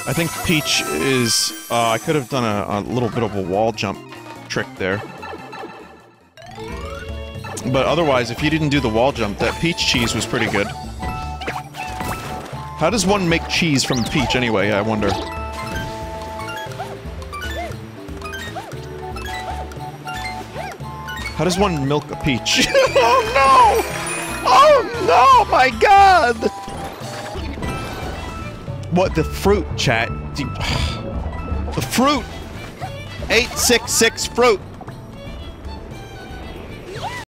I think Peach is, I could have done a little bit of a wall jump trick there. But otherwise, if you didn't do the wall jump, that peach cheese was pretty good. How does one make cheese from peach anyway, I wonder? How does one milk a peach? Oh no! Oh no, my god! What, the fruit, chat? The fruit! 866 fruit!